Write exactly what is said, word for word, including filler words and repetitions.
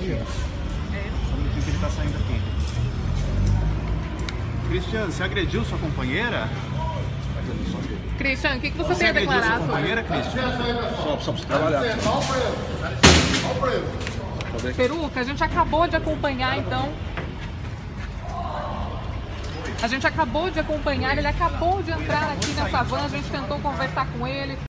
aqui. É. Só um minutinho que ele tá saindo aqui. Cristiano, você agrediu sua companheira? Cristiano, o que, que você, Você tem a agrediu declarar sua sobre? companheira, Cristiano? Só, só pra trabalhar. Peruca, a gente acabou de acompanhar, então. A gente acabou de acompanhar, ele acabou de entrar aqui nessa van, a gente tentou conversar com ele.